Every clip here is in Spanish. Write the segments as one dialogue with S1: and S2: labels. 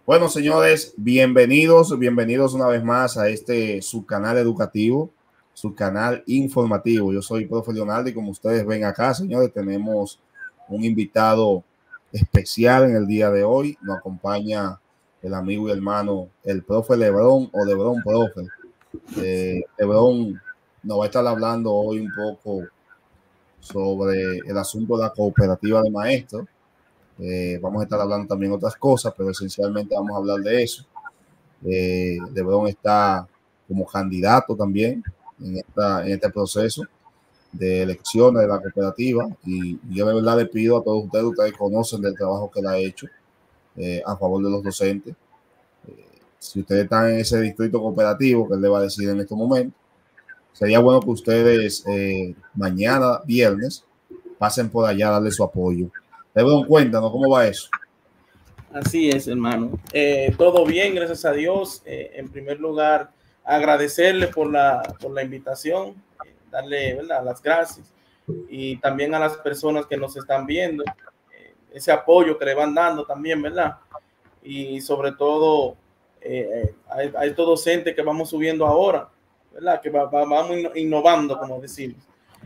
S1: Bueno, señores, bienvenidos una vez más a este su canal educativo, su canal informativo. Yo soy profe Leonardo y como ustedes ven acá, señores, tenemos un invitado especial en el día de hoy. Nos acompaña el amigo y hermano, el profe Lebron o Lebron Profe. Lebron nos va a estar hablando hoy un poco sobre el asunto de la cooperativa de maestros. Vamos a estar hablando también otras cosas, pero esencialmente vamos a hablar de eso. LeBron está como candidato también en este proceso de elecciones de la cooperativa y yo de verdad le pido a todos ustedes conocen del trabajo que él ha hecho a favor de los docentes. Si ustedes están en ese distrito cooperativo que él le va a decir en este momento, sería bueno que ustedes mañana, viernes, pasen por allá a darle su apoyo. LeBron, cuéntanos cómo va eso.
S2: Así es, hermano. Todo bien, gracias a Dios. En primer lugar, agradecerle por la invitación, darle, ¿verdad?, las gracias y también a las personas que nos están viendo, ese apoyo que le van dando también, ¿verdad? Y sobre todo a estos docentes que vamos subiendo ahora, ¿verdad? Que vamos innovando, como decimos.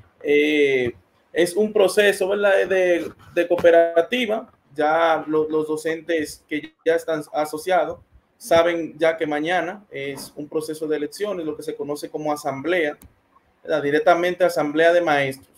S2: Es un proceso, ¿verdad?, de cooperativa. Ya los docentes que ya están asociados saben ya que mañana es un proceso de elecciones, lo que se conoce como asamblea, ¿verdad?, directamente asamblea de maestros.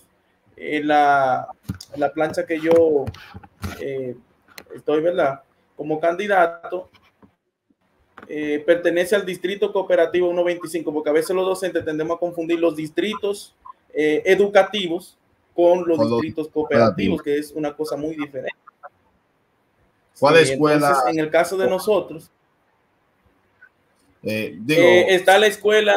S2: La plancha que yo estoy, ¿verdad?, como candidato, pertenece al distrito cooperativo 125, porque a veces los docentes tendemos a confundir los distritos educativos con los distritos cooperativos, que es una cosa muy diferente.
S1: ¿Cuál
S2: Sí,
S1: escuela?
S2: entonces, en el caso de nosotros, está la escuela,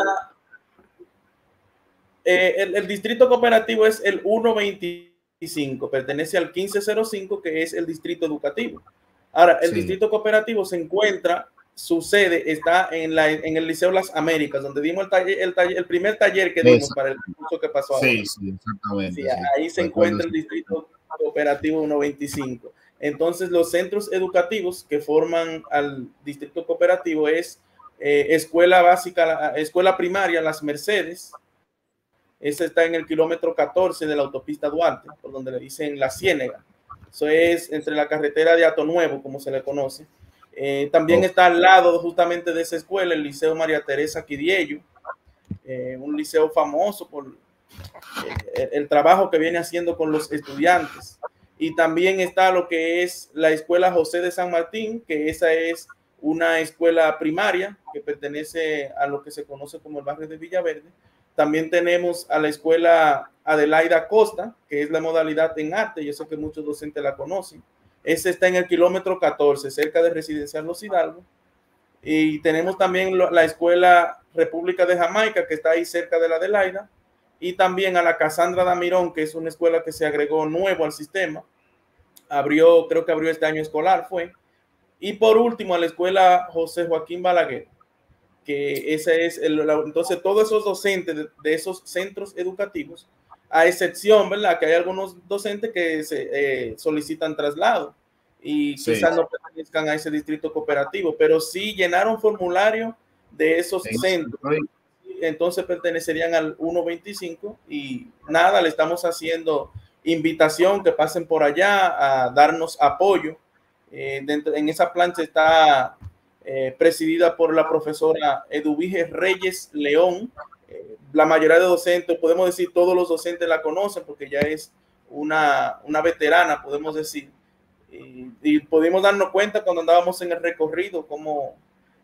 S2: el distrito cooperativo es el 125, pertenece al 1505, que es el distrito educativo. Ahora, el distrito cooperativo se encuentra, su sede está en el Liceo Las Américas, donde dimos el primer taller que dimos para el curso que pasó ahora.
S1: Sí, exactamente.
S2: Sí, ahí se encuentra el distrito cooperativo 125. Entonces, los centros educativos que forman al distrito cooperativo es escuela básica, escuela primaria Las Mercedes. Ese está en el kilómetro 14 de la autopista Duarte, por donde le dicen La Ciénega. Eso es entre la carretera de Ato Nuevo, como se le conoce. También está al lado justamente de esa escuela el Liceo María Teresa Quidiello, un liceo famoso por el trabajo que viene haciendo con los estudiantes. Y también está lo que es la Escuela José de San Martín, que esa es una escuela primaria que pertenece a lo que se conoce como el barrio de Villaverde. También tenemos a la escuela Adelaida Costa, que es la modalidad en arte. Yo sé que muchos docentes la conocen. Ese está en el kilómetro 14, cerca de Residencial Los Hidalgos. Y tenemos también la escuela República de Jamaica, que está ahí cerca de la Adelaida. Y también a la Casandra Damirón, que es una escuela que se agregó nuevo al sistema. Creo que abrió este año escolar, fue. Y por último, a la escuela José Joaquín Balaguer, que ese es entonces todos esos docentes de esos centros educativos, a excepción, ¿verdad?, que hay algunos docentes que se solicitan traslado y quizás no pertenezcan a ese distrito cooperativo, pero sí llenaron formulario de esos centros. Entonces pertenecerían al 125 y nada, le estamos haciendo invitación que pasen por allá a darnos apoyo. En esa plancha está presidida por la profesora Eduvige Reyes León. La mayoría de docentes, podemos decir todos los docentes la conocen porque ya es una veterana, podemos decir. Y pudimos darnos cuenta cuando andábamos en el recorrido como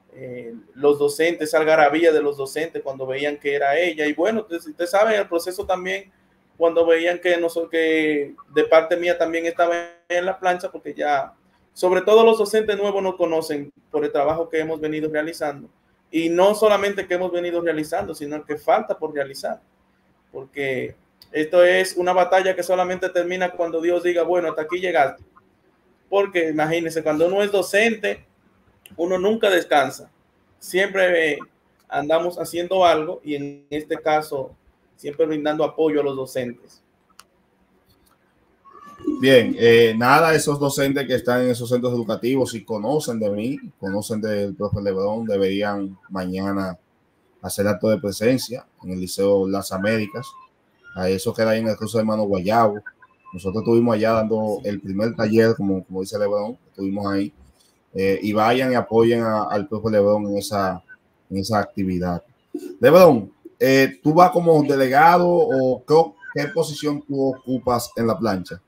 S2: los docentes, algarabía de los docentes cuando veían que era ella. Y bueno, usted sabe el proceso también cuando veían que de parte mía también estaba en la plancha, porque ya, sobre todo los docentes nuevos nos conocen por el trabajo que hemos venido realizando. Y no solamente que hemos venido realizando, sino que falta por realizar. Porque esto es una batalla que solamente termina cuando Dios diga, bueno, hasta aquí llegaste. Porque imagínense, cuando uno es docente, uno nunca descansa. Siempre andamos haciendo algo y en este caso siempre brindando apoyo a los docentes.
S1: Bien, nada, esos docentes que están en esos centros educativos y conocen de mí, conocen del profe Lebrón, deberían mañana hacer acto de presencia en el Liceo Las Américas. A eso queda ahí en el curso de Hermano Guayabo. Nosotros estuvimos allá dando el primer taller, como dice Lebrón, estuvimos ahí. Y vayan y apoyen al profe Lebrón en esa actividad. Lebrón, ¿tú vas como delegado o qué posición tú ocupas en la plancha?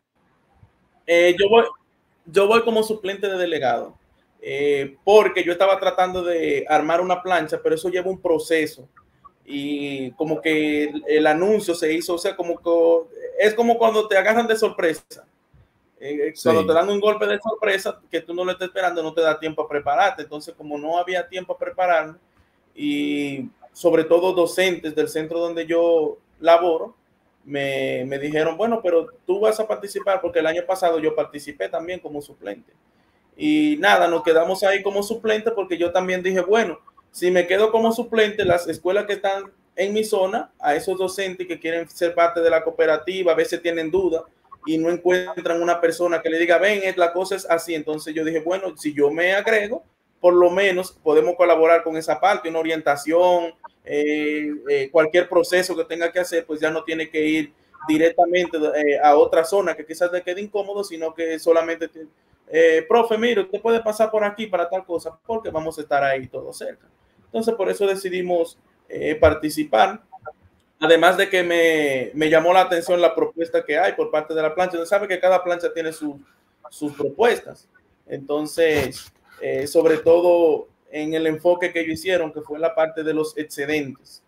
S2: Yo voy, yo voy como suplente de delegado, porque yo estaba tratando de armar una plancha, pero eso lleva un proceso y como que anuncio se hizo, o sea, es como cuando te agarran de sorpresa. Cuando te
S1: Sí.
S2: dan un golpe de sorpresa que tú no lo estás esperando, no te da tiempo a prepararte. Entonces, como no había tiempo a prepararme, y sobre todo docentes del centro donde yo laboro, me dijeron, bueno, pero tú vas a participar, porque el año pasado yo participé también como suplente. Y nada, nos quedamos ahí como suplente porque yo también dije, bueno, si me quedo como suplente, las escuelas que están en mi zona, a esos docentes que quieren ser parte de la cooperativa, a veces tienen dudas y no encuentran una persona que le diga, ven, la cosa es así. Entonces yo dije, bueno, si yo me agrego, por lo menos podemos colaborar con esa parte, una orientación, cualquier proceso que tenga que hacer, pues ya no tiene que ir directamente a otra zona que quizás le quede incómodo, sino que solamente profe, mire, usted puede pasar por aquí para tal cosa, porque vamos a estar ahí todo cerca. Entonces, por eso decidimos participar. Además de que me llamó la atención la propuesta que hay por parte de la plancha. Usted sabe que cada plancha tiene sus propuestas. Entonces, sobre todo en el enfoque que ellos hicieron, que fue la parte de los excedentes.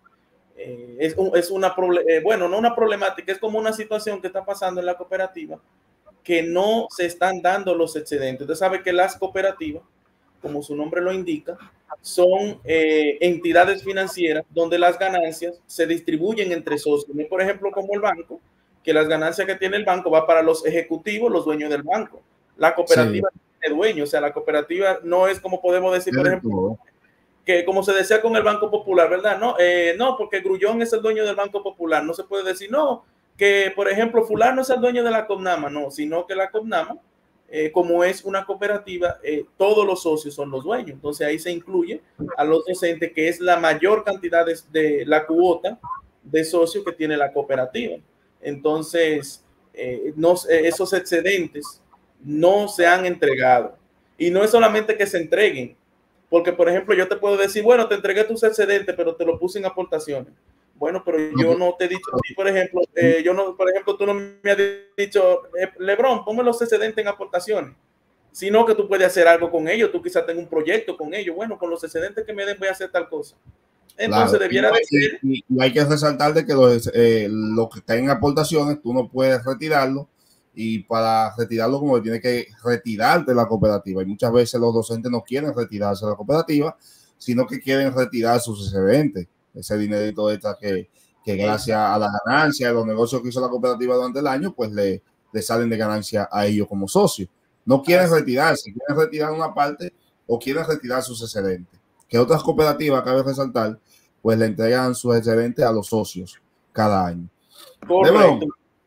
S2: Es una, bueno, no una problemática, es como una situación que está pasando en la cooperativa, que no se están dando los excedentes. Usted sabe que las cooperativas, como su nombre lo indica, son entidades financieras donde las ganancias se distribuyen entre socios. No, por ejemplo, como el banco, que las ganancias que tiene el banco va para los ejecutivos, los dueños del banco. La
S1: Sí,
S2: cooperativa tiene dueño, o sea, la cooperativa no es como podemos decir, por ejemplo, que como se decía con el Banco Popular, ¿verdad? No, no, porque Grullón es el dueño del Banco Popular. No se puede decir, no, que por ejemplo, fulano es el dueño de la Copnama, no, sino que la Copnama, como es una cooperativa, todos los socios son los dueños. Entonces ahí se incluye a los docentes, que es la mayor cantidad de la cuota de socios que tiene la cooperativa. Entonces, no, esos excedentes no se han entregado. Y no es solamente que se entreguen, porque, por ejemplo, yo te puedo decir, bueno, te entregué tus excedentes, pero te lo puse en aportaciones. Bueno, pero yo no te he dicho, por ejemplo, por ejemplo, tú no me has dicho, Lebrón, ponme los excedentes en aportaciones, sino que tú puedes hacer algo con ellos, tú quizás tengas un proyecto con ellos, bueno, con los excedentes que me den voy a hacer tal cosa. Entonces
S1: claro.
S2: debiera de ser.
S1: Y hay que resaltar de que lo que caen en aportaciones, tú no puedes retirarlo, y para retirarlo como que tienes que retirarte de la cooperativa. Y muchas veces los docentes no quieren retirarse de la cooperativa, sino que quieren retirar sus excedentes, ese dinerito extra que gracias a la ganancia de los negocios que hizo la cooperativa durante el año, pues le salen de ganancia a ellos como socios. No quieren retirarse, quieren retirar una parte o quieren retirar sus excedentes. Que otras cooperativas, cabe resaltar, pues le entregan sus excedentes a los socios cada año.
S2: Correcto.
S1: Lebrón,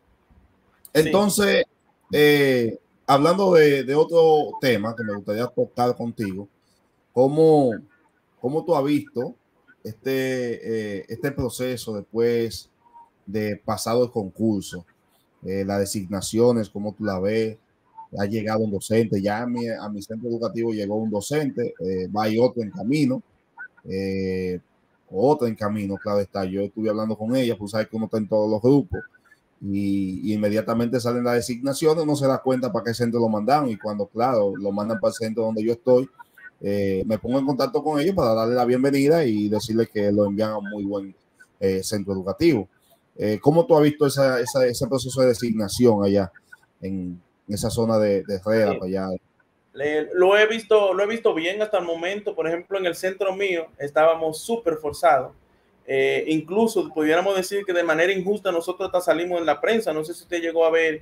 S2: Sí.
S1: entonces, hablando de otro tema que me gustaría tocar contigo, ¿cómo, cómo tú has visto este proceso después de pasado el concurso? Las designaciones, ¿cómo tú la ves? Ha llegado un docente, ya a mi centro educativo llegó un docente, va a ir otro en camino, eh, otro en camino, claro está. Yo estuve hablando con ella, pues sabes que uno está en todos los grupos, y inmediatamente salen las designaciones, uno se da cuenta para qué centro lo mandan, y cuando, claro, lo mandan para el centro donde yo estoy, me pongo en contacto con ellos para darle la bienvenida y decirles que lo envían a un muy buen centro educativo. ¿Cómo tú has visto ese proceso de designación allá en esa zona de Herrera, para allá?
S2: Lo he visto bien hasta el momento. Por ejemplo, en el centro mío estábamos súper forzados. Incluso pudiéramos decir que de manera injusta nosotros hasta salimos en la prensa. No sé si usted llegó a ver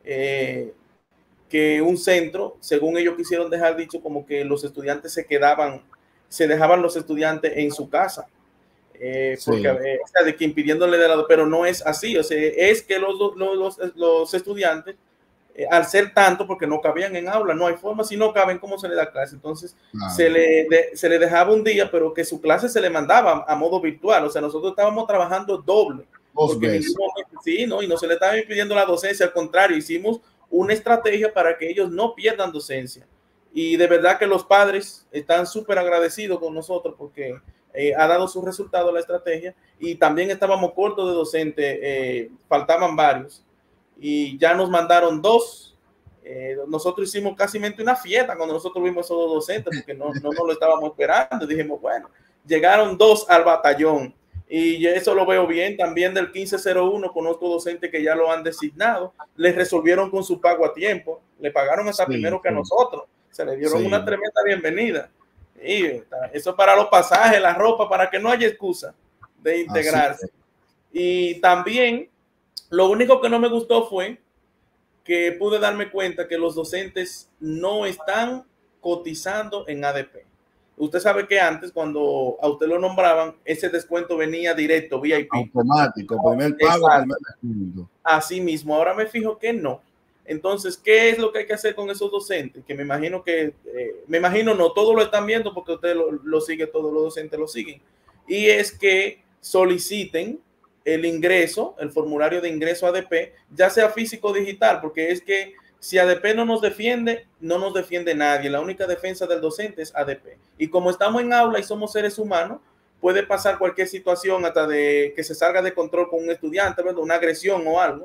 S2: que un centro, según ellos quisieron dejar dicho, como que los estudiantes se dejaban los estudiantes en su casa. Porque
S1: Sí,
S2: o sea, de que impidiéndole de lado, pero no es así. O sea, es que los estudiantes al ser tanto, porque no cabían en aula, no hay forma, si no caben, ¿cómo se le da clase? Entonces se le dejaba un día, pero que su clase se le mandaba a modo virtual, o sea, nosotros estábamos trabajando doble, porque en ningún momento, sí, ¿no? Y no se le estaba impidiendo la docencia, al contrario, hicimos una estrategia para que ellos no pierdan docencia. Y de verdad que los padres están súper agradecidos con nosotros porque ha dado su resultado la estrategia, y también estábamos cortos de docentes, faltaban varios y ya nos mandaron 2. Nosotros hicimos casi una fiesta cuando nosotros vimos esos 2 docentes porque no nos lo estábamos esperando. Dijimos, bueno, llegaron 2 al batallón y eso lo veo bien. También del 1501 conozco docentes que ya lo han designado, les resolvieron con su pago a tiempo, le pagaron hasta primero que a nosotros, se le dieron una tremenda bienvenida. Y eso para los pasajes, la ropa, para que no haya excusa de integrarse. Y también lo único que no me gustó fue que pude darme cuenta que los docentes no están cotizando en ADP. Usted sabe que antes, cuando a usted lo nombraban, ese descuento venía directo, VIP.
S1: Automático, primer pago, primer descuento.
S2: Así mismo, ahora me fijo que no. Entonces, ¿qué es lo que hay que hacer con esos docentes? Que me imagino que, no, todos lo están viendo porque usted lo sigue, todos los docentes lo siguen. Y es que soliciten el ingreso, el formulario de ingreso a ADP, ya sea físico o digital, porque es que si ADP no nos defiende, no nos defiende nadie. La única defensa del docente es ADP. Y como estamos en aula y somos seres humanos, puede pasar cualquier situación, hasta de que se salga de control con un estudiante, ¿verdad? Una agresión o algo.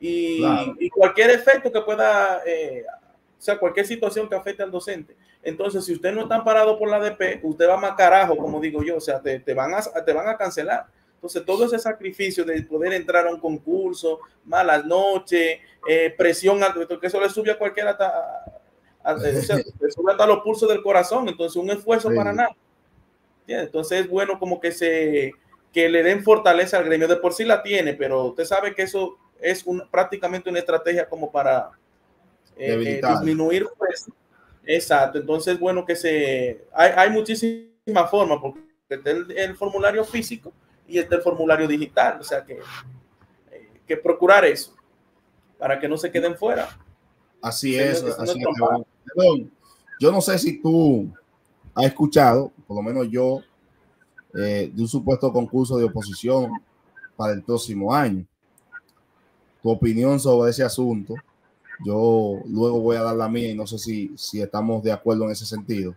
S2: Y cualquier efecto que pueda, o sea, cualquier situación que afecte al docente. Entonces, si usted no está amparado por la ADP, usted va más carajo, como digo yo, o sea, te van a cancelar. Entonces, todo ese sacrificio de poder entrar a un concurso, malas noches, presión, que eso le sube a cualquiera, o sea, le sube hasta los pulsos del corazón. Entonces, un esfuerzo para nada. Entonces, es bueno como que le den fortaleza al gremio. De por sí la tiene, pero usted sabe que eso es prácticamente una estrategia como para disminuir pues. Exacto. Entonces, bueno, que hay muchísimas formas, porque está el formulario físico y está el formulario digital, o sea que procurar eso para que no se queden fuera.
S1: Así es. Así es. Yo no sé si tú has escuchado, por lo menos yo, de un supuesto concurso de oposición para el próximo año. Tu opinión sobre ese asunto. Yo luego voy a dar la mía y no sé si estamos de acuerdo en ese sentido.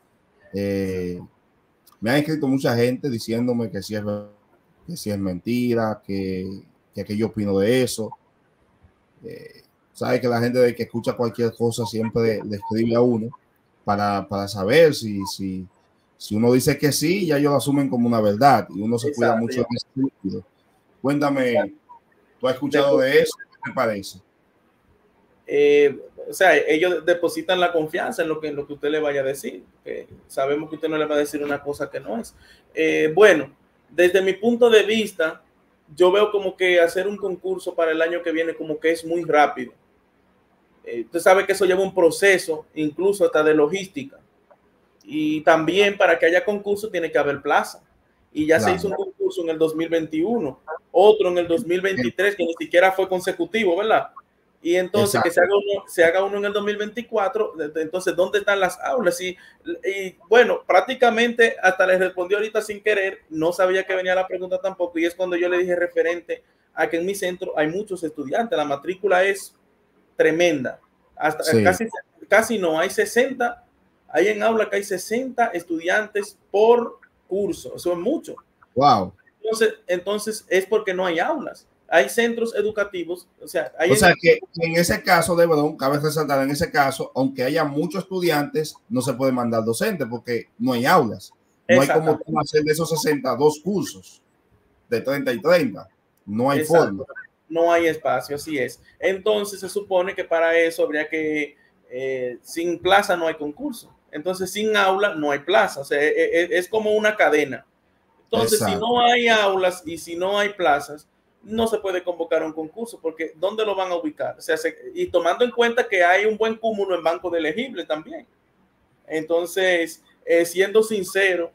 S1: Me han escrito mucha gente diciéndome que si es mentira, que yo opino de eso. Sabe que la gente de que escucha cualquier cosa siempre le escribe a uno para saber si uno dice que sí, ya ellos lo asumen como una verdad y uno se cuida mucho de ese sentido. Cuéntame, ¿tú has escuchado de eso? ¿Qué te parece?
S2: O sea, ellos depositan la confianza en lo que usted le vaya a decir. Sabemos que usted no le va a decir una cosa que no es. Bueno, desde mi punto de vista, yo veo como que hacer un concurso para el año que viene como que es muy rápido. Usted sabe que eso lleva un proceso, incluso hasta de logística. Y también para que haya concurso tiene que haber plaza. Y ya se hizo un concurso en el 2021, otro en el 2023, que ni siquiera fue consecutivo, ¿verdad? Y entonces que se haga uno en el 2024, entonces, ¿dónde están las aulas? Y bueno, prácticamente hasta le respondió ahorita sin querer, no sabía que venía la pregunta tampoco, y es cuando yo le dije referente a que en mi centro hay muchos estudiantes, la matrícula es tremenda, hasta casi no, hay 60, hay en aula que hay 60 estudiantes por curso, eso es mucho.
S1: Wow.
S2: Entonces es porque no hay aulas. Hay centros educativos, o sea
S1: que en ese caso, de verdad, cabe resaltar, en ese caso, aunque haya muchos estudiantes, no se puede mandar docente porque no hay aulas. No hay como hacer de esos 62 cursos de 30 y 30. No hay forma.
S2: No hay espacio, así es. Entonces se supone que para eso habría que, sin plaza no hay concurso. Entonces sin aula no hay plaza. O sea, es como una cadena. Entonces, si no hay aulas y si no hay plazas, no se puede convocar un concurso, porque ¿dónde lo van a ubicar? O sea, y tomando en cuenta que hay un buen cúmulo en banco de elegibles también. Entonces, siendo sincero,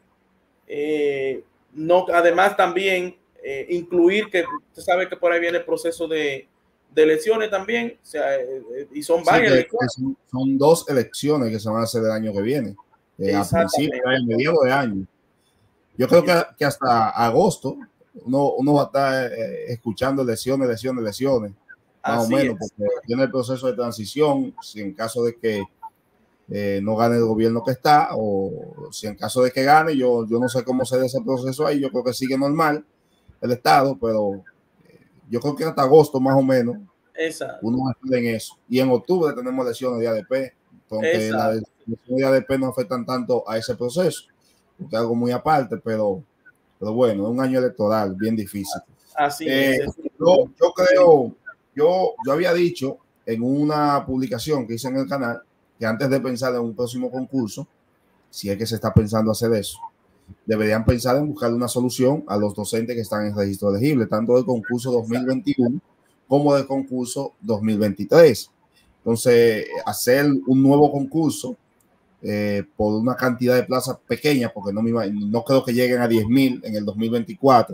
S2: no, además también incluir que usted sabe que por ahí viene el proceso de de elecciones también, o sea, y son varias.
S1: Son 2 elecciones que se van a hacer el año que viene, a principios, a mediados de año. Yo creo que hasta agosto uno va a estar escuchando elecciones, más o menos, porque tiene el proceso de transición, si en caso de que no gane el gobierno que está, o si en caso de que gane, yo no sé cómo se dé ese proceso ahí, yo creo que sigue normal el Estado, pero yo creo que hasta agosto más o menos uno va a estar en eso. Y en octubre tenemos elecciones de ADP, aunque las elecciones de ADP no afectan tanto a ese proceso, porque es algo muy aparte, pero bueno, es un año electoral bien difícil.
S2: Así es.
S1: Yo creo, yo había dicho en una publicación que hice en el canal que antes de pensar en un próximo concurso, si es que se está pensando hacer eso, deberían pensar en buscar una solución a los docentes que están en registro elegible, tanto del concurso 2021 como del concurso 2023. Entonces, hacer un nuevo concurso por una cantidad de plazas pequeñas, porque no creo que lleguen a 10,000 en el 2024.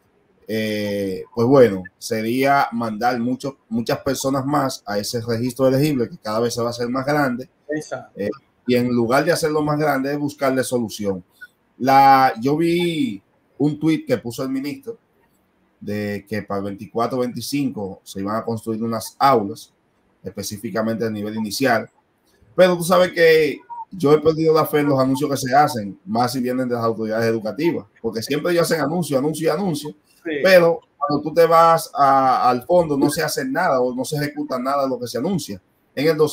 S1: Pues bueno, sería mandar muchas personas más a ese registro elegible que cada vez se va a hacer más grande. Y en lugar de hacerlo más grande, es buscarle solución. Yo vi un tuit que puso el ministro de que para el 24-25 se iban a construir unas aulas, específicamente a nivel inicial. Pero tú sabes que yo he perdido la fe en los anuncios que se hacen, más si vienen de las autoridades educativas, porque siempre ellos hacen anuncio, pero cuando tú te vas al fondo no se hace nada o no se ejecuta nada de lo que se anuncia. En el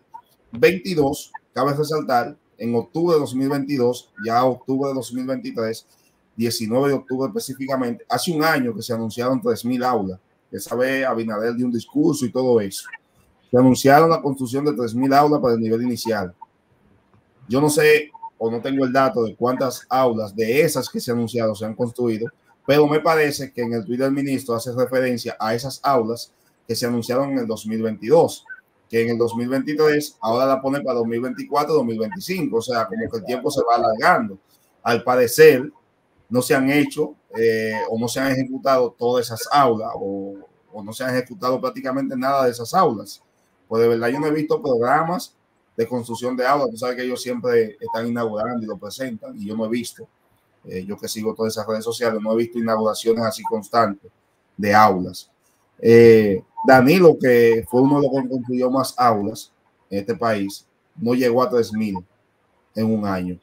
S1: 2022, cabe resaltar, en octubre de 2022, ya octubre de 2023, 19 de octubre específicamente, hace un año que se anunciaron 3,000 aulas. Esa vez Abinader dio un discurso y todo eso. Se anunciaron la construcción de 3,000 aulas para el nivel inicial. Yo no sé o no tengo el dato de cuántas aulas de esas que se anunciaron se han construido, pero me parece que en el tuit del ministro hace referencia a esas aulas que se anunciaron en el 2022, que en el 2023 ahora la pone para 2024-2025, o sea, como que el tiempo se va alargando. Al parecer, no se han hecho o no se han ejecutado todas esas aulas o no se han ejecutado prácticamente nada de esas aulas. Pues de verdad yo no he visto programas de construcción de aulas. Tú sabes que ellos siempre están inaugurando y lo presentan y yo no he visto, yo que sigo todas esas redes sociales, no he visto inauguraciones así constantes de aulas. Danilo, que fue uno de los que construyó más aulas en este país, no llegó a 3,000 en un año.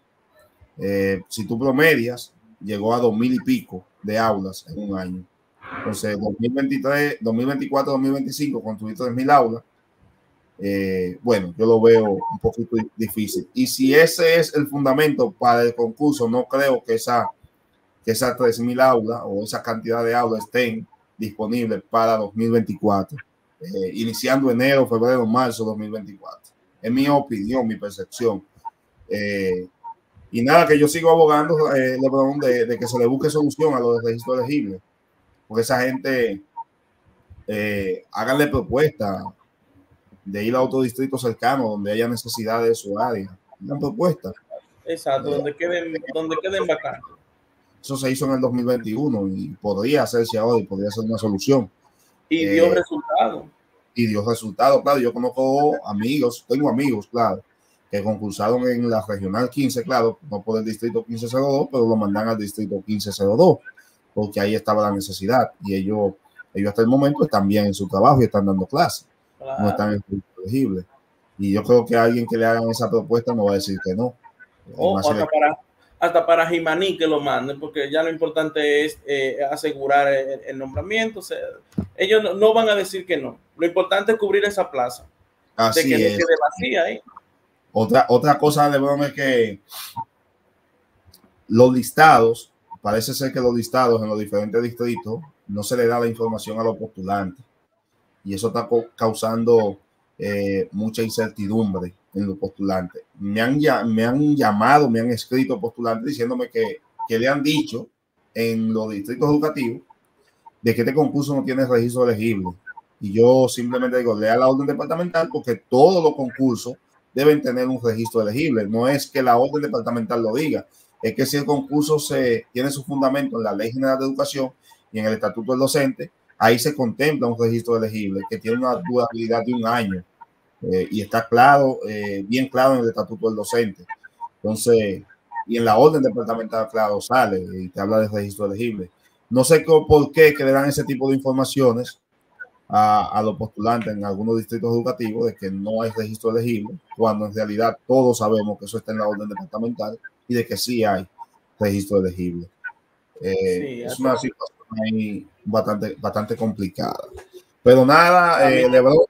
S1: Si tú promedias, llegó a 2,000 y pico de aulas en un año. Entonces, 2023, 2024, 2025, construir 3,000 aulas. Bueno, yo lo veo un poquito difícil. Y si ese es el fundamento para el concurso, no creo que esas 3,000 aulas o esa cantidad de aulas estén disponibles para 2024, iniciando enero, febrero, marzo 2024. Es mi opinión, mi percepción. Y nada, que yo sigo abogando, LeBron, de que se le busque solución a los registros elegibles, porque esa gente háganle propuestas de ir a otro distrito cercano donde haya necesidad de su área. Una propuesta.
S2: Exacto, donde queden vacantes.
S1: Eso se hizo en el 2021 y podría hacerse ahora y podría ser una solución.
S2: Y dio resultados.
S1: Y dio resultados, claro. Yo conozco amigos, tengo amigos, claro, que concursaron en la regional 15, claro, no por el distrito 1502, pero lo mandan al distrito 1502, porque ahí estaba la necesidad y ellos hasta el momento están bien en su trabajo y están dando clases. Claro. No están elegibles. Y yo creo que alguien que le hagan esa propuesta no va a decir que no.
S2: Hasta para Jimaní que lo manden, porque ya lo importante es asegurar el nombramiento. O sea, ellos no van a decir que no. Lo importante es cubrir esa plaza.
S1: Así
S2: de que
S1: es.
S2: no quede vacía ahí.
S1: Otra cosa, LeBron, es que los listados, parece ser que los listados en los diferentes distritos no se le da la información a los postulantes. Y eso está causando mucha incertidumbre en los postulantes. Me han llamado, me han escrito postulantes diciéndome que le han dicho en los distritos educativos de que este concurso no tiene registro elegible. Y yo simplemente digo, lea la orden departamental, porque todos los concursos deben tener un registro elegible. No es que la orden departamental lo diga, es que si el concurso tiene su fundamento en la Ley General de Educación y en el Estatuto del Docente, ahí se contempla un registro elegible que tiene una durabilidad de un año y está claro, bien claro en el estatuto del docente. Entonces, y en la orden departamental, claro, sale y te habla de registro elegible. No sé por qué que le dan ese tipo de informaciones a los postulantes en algunos distritos educativos de que no hay registro elegible, cuando en realidad todos sabemos que eso está en la orden departamental y de que sí hay registro elegible.
S2: Sí,
S1: Es una situación ahí bastante complicada. Pero nada, Lebron,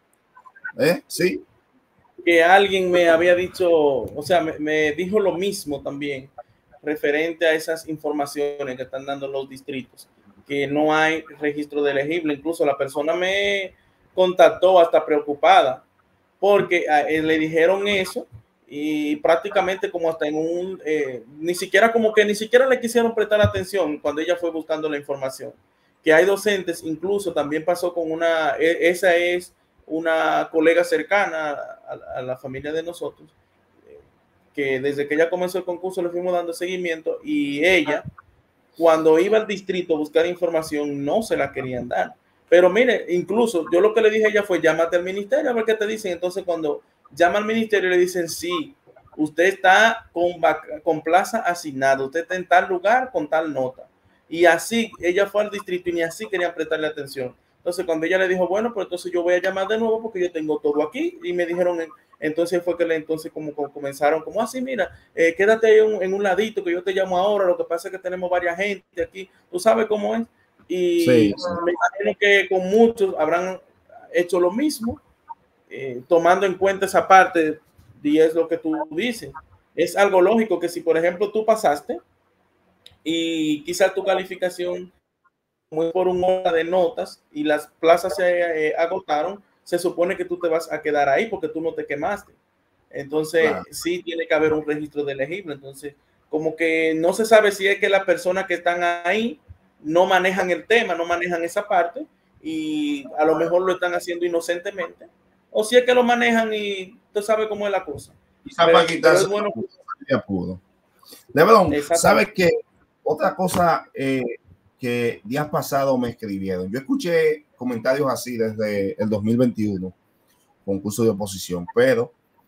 S1: sí.
S2: Que alguien me había dicho, o sea, me dijo lo mismo también referente a esas informaciones que están dando los distritos, que no hay registro de elegible. Incluso la persona me contactó hasta preocupada porque le dijeron eso y prácticamente como hasta en un, ni siquiera le quisieron prestar atención cuando ella fue buscando la información. Que hay docentes, incluso también pasó con esa es una colega cercana a la familia de nosotros, que desde que ella comenzó el concurso le fuimos dando seguimiento y ella, cuando iba al distrito a buscar información, no se la querían dar. Pero mire, incluso yo lo que le dije a ella fue, llámate al ministerio a ver qué te dicen. Entonces cuando llama al ministerio le dicen, sí, usted está con plaza asignada, usted está en tal lugar con tal nota. Y así ella fue al distrito y ni así querían prestarle atención. Entonces cuando ella le dijo, bueno, pues entonces yo voy a llamar de nuevo porque yo tengo todo aquí, y me dijeron, entonces fue que entonces como comenzaron como así, mira, quédate en un ladito que yo te llamo ahora, lo que pasa es que tenemos varias gente aquí, tú sabes cómo es, y
S1: Sí.
S2: me imagino que con muchos habrán hecho lo mismo, tomando en cuenta esa parte, y es lo que tú dices, es algo lógico que si por ejemplo tú pasaste y quizás tu calificación muy por un hora de notas y las plazas se agotaron, se supone que tú te vas a quedar ahí porque tú no te quemaste. Entonces, claro, sí tiene que haber un registro de elegible. Entonces, como que no se sabe si es que las personas que están ahí no manejan el tema, no manejan esa parte y a lo mejor lo están haciendo inocentemente, o si es que lo manejan y tú sabes cómo es la cosa.
S1: Pero es bueno. Lebron, ¿sabes qué? Otra cosa que días pasados me escribieron. Yo escuché comentarios así desde el 2021, concurso de oposición, pero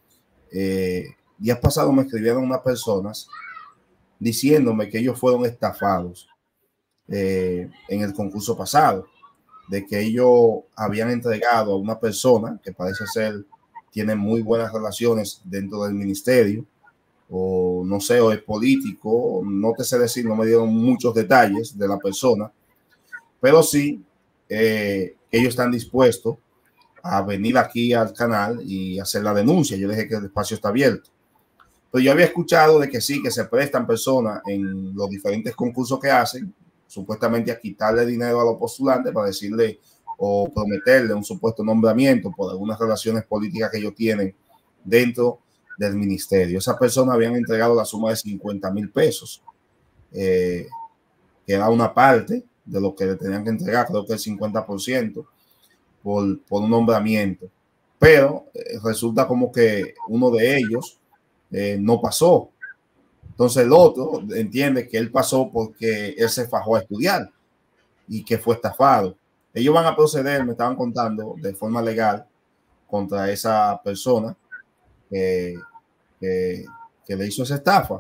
S1: días pasados me escribieron unas personas diciéndome que ellos fueron estafados en el concurso pasado, de que ellos habían entregado a una persona que parece ser tiene muy buenas relaciones dentro del ministerio, o no sé, o es político, no te sé decir, no me dieron muchos detalles de la persona, pero sí ellos están dispuestos a venir aquí al canal y hacer la denuncia. Yo dije que el espacio está abierto. Pero yo había escuchado de que sí, que se prestan personas en los diferentes concursos que hacen, supuestamente a quitarle dinero a los postulantes para decirle o prometerle un supuesto nombramiento por algunas relaciones políticas que ellos tienen dentro del ministerio. Esa persona habían entregado la suma de 50,000 pesos, que era una parte de lo que le tenían que entregar, creo que el 50% por un nombramiento. Pero resulta como que uno de ellos no pasó. Entonces el otro entiende que él pasó porque él se fajó a estudiar y que fue estafado. Ellos van a proceder, me estaban contando, de forma legal contra esa persona que le hizo esa estafa.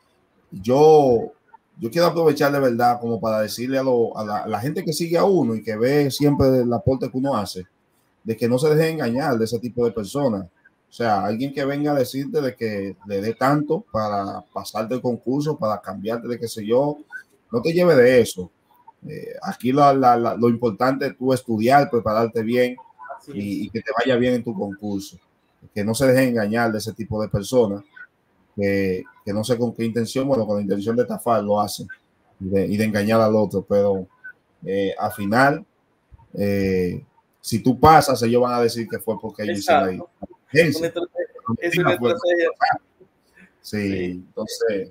S1: Yo quiero aprovechar de verdad como para decirle a la gente que sigue a uno y que ve siempre el aporte que uno hace, de que no se deje engañar de ese tipo de personas. O sea, alguien que venga a decirte de que le dé tanto para pasarte el concurso, para cambiarte de qué sé yo, no te lleve de eso. Aquí lo importante es tú estudiar, prepararte bien y que te vaya bien en tu concurso. Que no se dejen engañar de ese tipo de personas que no sé con qué intención, bueno, con la intención de estafar lo hacen y de engañar al otro, pero al final, si tú pasas, ellos van a decir que fue porque ellos hicieron ahí.
S2: Es una estrategia.
S1: Sí, entonces.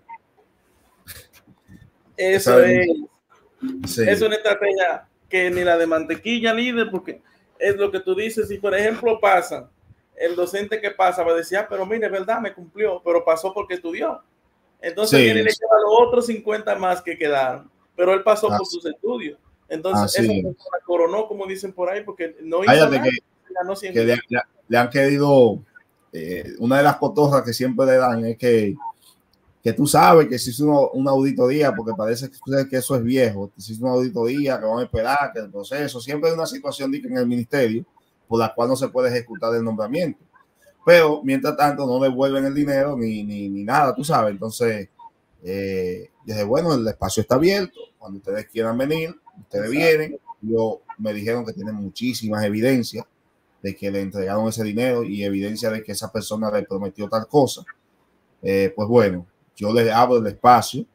S2: Eso es. Sí. Es una estrategia que ni la de mantequilla, líder, porque es lo que tú dices. Si, por ejemplo, pasa, el docente que pasa va a decir, pero mire, es verdad, me cumplió, pero pasó porque estudió. Entonces viene y le lleva los otros 50 más que quedaron, pero él pasó por sus estudios. Entonces, esa persona coronó, como dicen por ahí, porque no hizo
S1: Cállate
S2: nada.
S1: Que le han querido, una de las cotorras que siempre le dan es que tú sabes que se hizo una auditoría, porque parece que eso es viejo, se hizo una auditoría, que van a esperar, que el proceso, siempre hay una situación en el ministerio por la cual no se puede ejecutar el nombramiento, pero mientras tanto no devuelven el dinero ni nada, tú sabes. Entonces, dije, bueno, el espacio está abierto, cuando ustedes quieran venir, ustedes vienen. Me dijeron que tienen muchísimas evidencias de que le entregaron ese dinero y evidencia de que esa persona le prometió tal cosa. Pues bueno, yo le abro el espacio,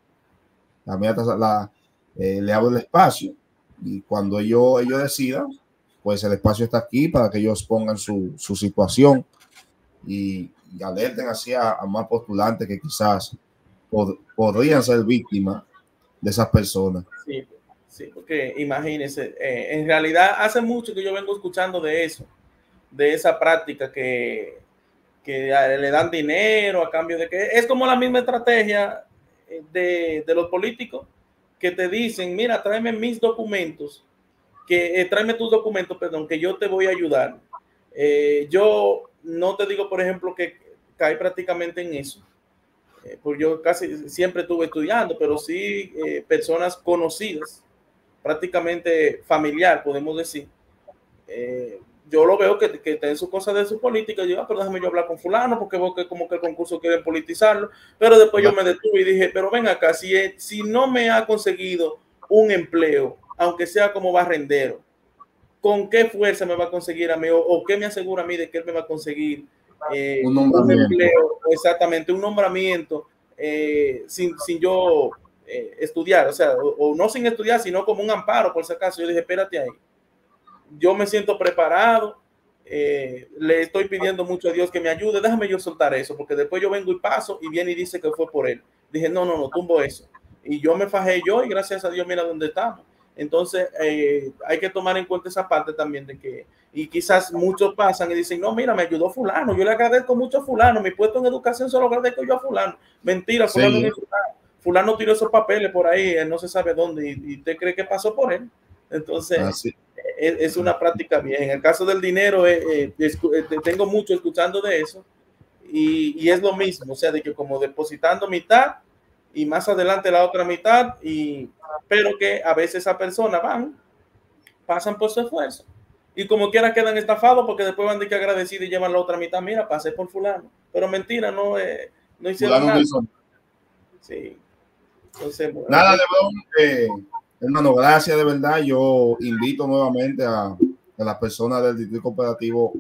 S1: le abro el espacio, y cuando ellos decidan, pues el espacio está aquí para que ellos pongan su situación y alerten así a más postulantes que quizás podrían ser víctimas de esas personas.
S2: Sí, sí, porque imagínense, en realidad hace mucho que yo vengo escuchando de eso, de esa práctica que le dan dinero a cambio de que es como la misma estrategia de los políticos que te dicen, mira, tráeme mis documentos, tráeme tus documentos, perdón, que yo te voy a ayudar. Yo no te digo, por ejemplo, que caí prácticamente en eso, porque yo casi siempre estuve estudiando, pero sí personas conocidas, prácticamente familiar, podemos decir. Yo lo veo que está en su cosa de su política. Yo digo, pero déjame yo hablar con fulano, porque veo que como que el concurso quieren politizarlo. Pero después yo me detuve y dije, pero ven acá, si no me ha conseguido un empleo, aunque sea como barrendero, ¿con qué fuerza me va a conseguir a mí? ¿O qué me asegura a mí de que él me va a conseguir un empleo? Exactamente, un nombramiento sin yo estudiar, o sea, o no sin estudiar, sino como un amparo, por si acaso. Yo dije, espérate ahí. Yo me siento preparado, le estoy pidiendo mucho a Dios que me ayude, déjame yo soltar eso, porque después yo vengo y paso y viene y dice que fue por él. Dije, no, tumbo eso. Y yo me fajé yo y gracias a Dios mira dónde estamos. Entonces hay que tomar en cuenta esa parte también de que, y quizás muchos pasan y dicen, no, mira, me ayudó fulano, yo le agradezco mucho a fulano, mi puesto en educación se lo agradezco yo a fulano. Mentira, fulano, sí. Fulano tiró esos papeles por ahí, él no se sabe dónde, y usted cree que pasó por él. Entonces, es una práctica bien. En el caso del dinero, tengo mucho escuchando de eso y es lo mismo, o sea, de que como depositando mitad y más adelante la otra mitad, pero que a veces esa persona pasan por su esfuerzo y como quiera quedan estafados porque después van de que agradecidos y llevan la otra mitad. Mira, pasé por fulano, pero mentira, no hicieron nada. Sí. Entonces, bueno,
S1: nada, Lebron, hermano, gracias de verdad. Yo invito nuevamente a las personas del Distrito Cooperativo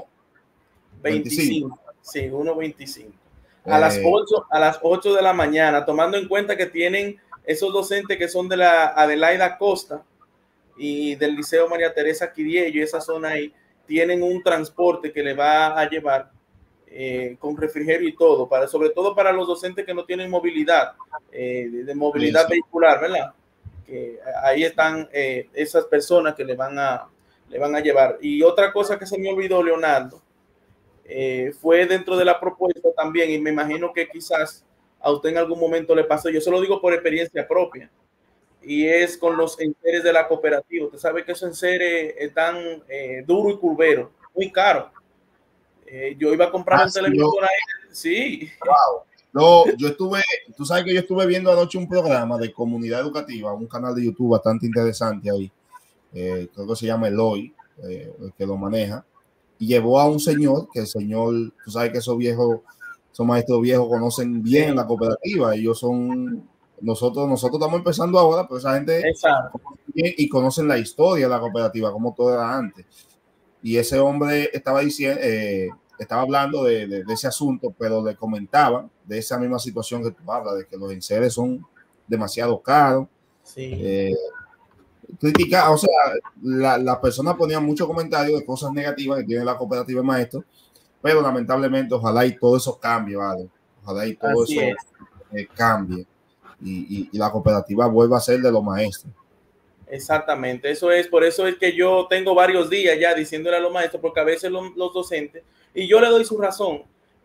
S1: 125.
S2: Sí, 125. A las 8 de la mañana, tomando en cuenta que tienen esos docentes que son de la Adelaida Costa y del Liceo María Teresa Quiriello y esa zona ahí, tienen un transporte que le va a llevar con refrigerio y todo, sobre todo para los docentes que no tienen movilidad, de movilidad vehicular, ¿verdad? Que ahí están esas personas que le van a llevar. Y otra cosa que se me olvidó, Leonardo, fue dentro de la propuesta también, y me imagino que quizás a usted en algún momento le pasó, yo se lo digo por experiencia propia, y es con los enseres de la cooperativa. Usted sabe que esos enseres están duro y curvero, muy caro. Yo iba a comprar un televisor ahí, sí.
S1: Wow. No, tú sabes que yo estuve viendo anoche un programa de comunidad educativa, un canal de YouTube bastante interesante ahí, creo que se llama Eloy, el que lo maneja, y llevó a un señor, que el señor, tú sabes que esos maestros viejos conocen bien la cooperativa, nosotros estamos empezando ahora, pero esa gente bien y conocen la historia de la cooperativa, como todo era antes. Y ese hombre estaba hablando de ese asunto, pero le comentaba de esa misma situación que tú hablas, de que los enseres son demasiado caros.
S2: Sí.
S1: O sea, la persona ponía muchos comentarios de cosas negativas que tiene la cooperativa de maestros, pero lamentablemente ojalá y todo eso cambie, ¿vale? Ojalá y todo eso cambie y la cooperativa vuelva a ser de los maestros.
S2: Exactamente, por eso es que yo tengo varios días ya diciéndole a los maestros, porque a veces los docentes, y yo le doy su razón,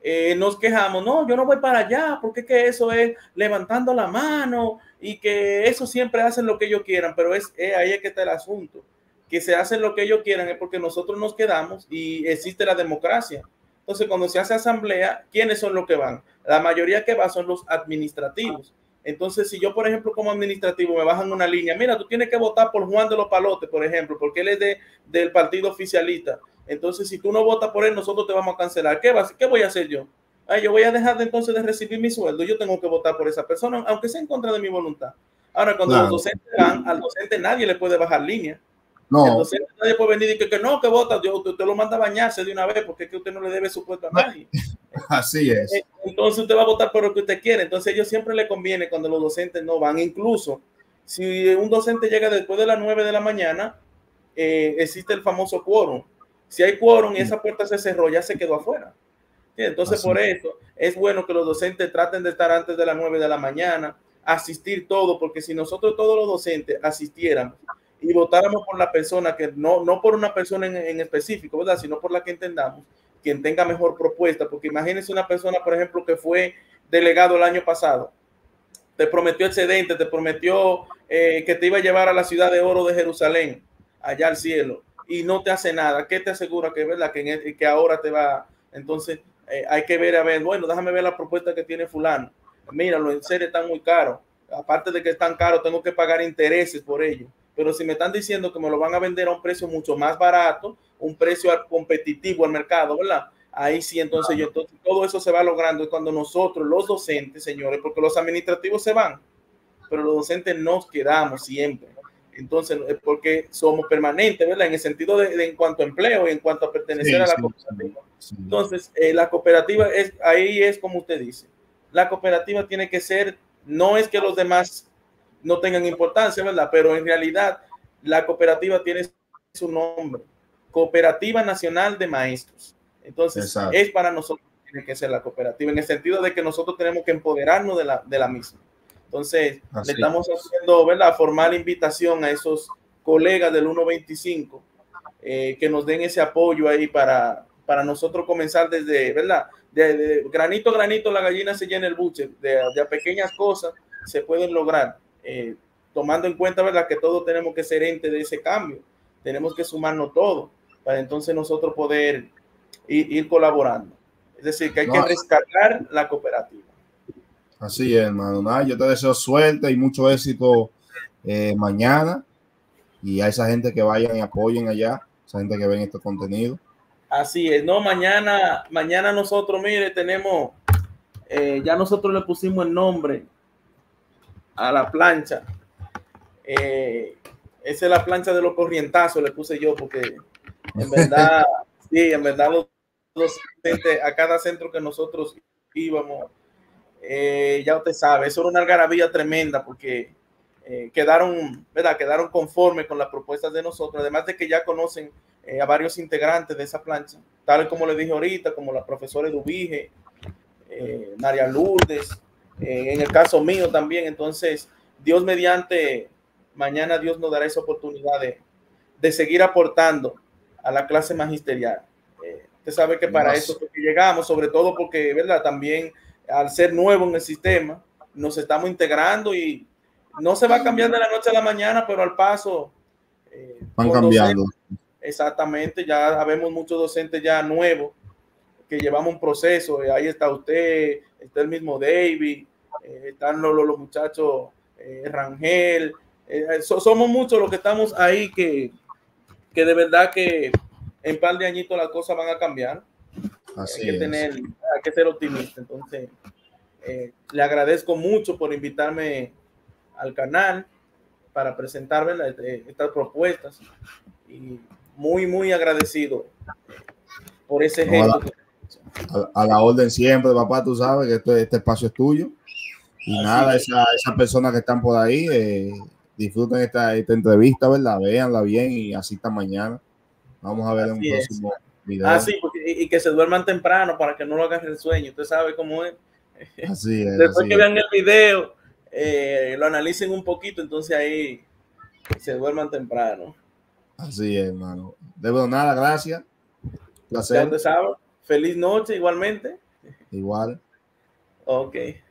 S2: nos quejamos, no, yo no voy para allá, porque es que eso es levantando la mano y que eso siempre hacen lo que ellos quieran, pero ahí es que está el asunto, que se hacen lo que ellos quieran es porque nosotros nos quedamos y existe la democracia. Entonces, cuando se hace asamblea, ¿quiénes son los que van? La mayoría que va son los administrativos. Entonces, si yo, por ejemplo, como administrativo me bajan una línea, mira, tú tienes que votar por Juan de los Palotes, por ejemplo, porque él es del partido oficialista. Entonces, si tú no votas por él, nosotros te vamos a cancelar. ¿Qué voy a hacer yo? Yo voy a dejar entonces de recibir mi sueldo. Yo tengo que votar por esa persona, aunque sea en contra de mi voluntad. Ahora, cuando los docentes van, al docente nadie le puede bajar línea.
S1: No.
S2: El docente nadie puede venir y que no, que vota, usted lo manda a bañarse de una vez porque es que usted no le debe su puesto a nadie.
S1: Así es.
S2: Entonces usted va a votar por lo que usted quiere. Entonces a ellos siempre le conviene cuando los docentes no van. Incluso si un docente llega después de las 9 de la mañana, existe el famoso quórum. Si hay quórum y esa puerta se cerró, ya se quedó afuera. Entonces por eso es bueno que los docentes traten de estar antes de las 9 de la mañana, asistir todo, porque si nosotros todos los docentes asistiéramos y votáramos por la persona, que no por una persona en específico, ¿verdad? Sino por la que entendamos, quien tenga mejor propuesta, porque imagínense una persona, por ejemplo, que fue delegado el año pasado, te prometió excedente, te prometió que te iba a llevar a la ciudad de oro de Jerusalén, allá al cielo, y no te hace nada. ¿Qué te asegura que, verdad, que ahora te va? Entonces hay que ver, bueno, déjame ver la propuesta que tiene fulano. Mira, los enseres están muy caros. Aparte de que están caros, tengo que pagar intereses por ello. Pero si me están diciendo que me lo van a vender a un precio mucho más barato, un precio competitivo al mercado, ¿verdad? Ahí sí, entonces todo eso se va logrando. Y cuando nosotros, los docentes, señores, porque los administrativos se van, pero los docentes nos quedamos siempre. Entonces, porque somos permanentes, ¿verdad? En el sentido de en cuanto a empleo y en cuanto a pertenecer a la cooperativa. Sí. Entonces, la cooperativa ahí es como usted dice. La cooperativa tiene que ser, no es que los demás no tengan importancia, ¿verdad? Pero en realidad la cooperativa tiene su nombre, Cooperativa Nacional de Maestros. Entonces, exacto, es para nosotros tiene que ser la cooperativa, en el sentido de que nosotros tenemos que empoderarnos de la misma. Entonces, le estamos haciendo, ¿verdad?, formal invitación a esos colegas del 125 que nos den ese apoyo ahí para nosotros comenzar desde, ¿verdad? De granito a granito la gallina se llena el buche, de pequeñas cosas se pueden lograr, tomando en cuenta, ¿verdad?, que todos tenemos que ser ente de ese cambio, tenemos que sumarnos todos para entonces nosotros poder ir colaborando. Es decir, que hay que rescatar la cooperativa.
S1: Así es, hermano. Yo te deseo suerte y mucho éxito mañana, y a esa gente que vayan y apoyen allá, esa gente que ven este contenido.
S2: Así es, no, mañana nosotros, mire, tenemos, ya nosotros le pusimos el nombre a la plancha. Esa es la plancha de los corrientazos, le puse yo, porque en verdad, sí, en verdad a cada centro que nosotros íbamos, ya usted sabe, eso era una algarabía tremenda, porque quedaron conformes con las propuestas de nosotros, además de que ya conocen a varios integrantes de esa plancha, tal como le dije ahorita, como la profesora Eduvige, María Lourdes, en el caso mío también. Entonces, Dios mediante, mañana Dios nos dará esa oportunidad de seguir aportando a la clase magisterial. Usted sabe que para eso que llegamos, sobre todo porque, ¿verdad?, también al ser nuevo en el sistema, nos estamos integrando y no se va a cambiar de la noche a la mañana, pero al paso
S1: van cambiando.
S2: Exactamente, ya vemos muchos docentes ya nuevos que llevamos un proceso. Ahí está usted, está el mismo David, están los muchachos Rangel, somos muchos los que estamos ahí que de verdad que en un par de añitos las cosas van a cambiar.
S1: Así
S2: hay que ser optimista. Entonces, le agradezco mucho por invitarme al canal para presentar estas propuestas, y muy agradecido por ese gesto.
S1: A la orden siempre, papá, tú sabes que este espacio es tuyo. Y así nada, esas personas que están por ahí, disfruten esta entrevista, ¿verdad? Véanla bien y así hasta mañana. Vamos a ver en un próximo video.
S2: Sí, y que se duerman temprano para que no lo agarre el sueño. Usted sabe cómo es.
S1: Así es.
S2: Después
S1: así
S2: que vean el video, lo analicen un poquito, entonces ahí se duerman temprano.
S1: Así es, hermano. De verdad, nada, gracias.
S2: Placer. Ya usted sabe. Feliz noche igualmente.
S1: igual.
S2: Ok,